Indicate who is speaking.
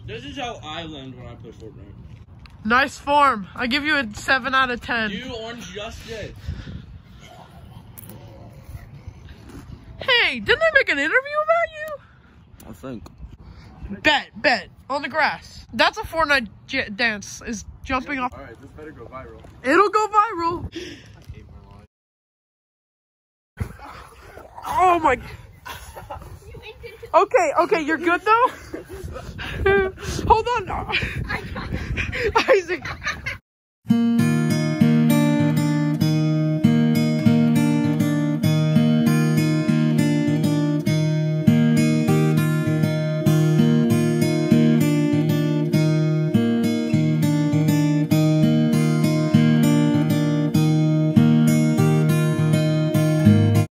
Speaker 1: This is how I land when I play Fortnite.
Speaker 2: Nice form. I give you a 7 out of 10.
Speaker 1: You orange just did.
Speaker 2: Hey, didn't I make an interview about you?
Speaker 1: I think.
Speaker 2: Bet. On the grass. That's a Fortnite dance. Is jumping off.
Speaker 1: Alright, this better go viral.
Speaker 2: It'll go viral.
Speaker 1: I hate my life.
Speaker 2: Oh my. Okay, you're good though? Hold on. Isaac.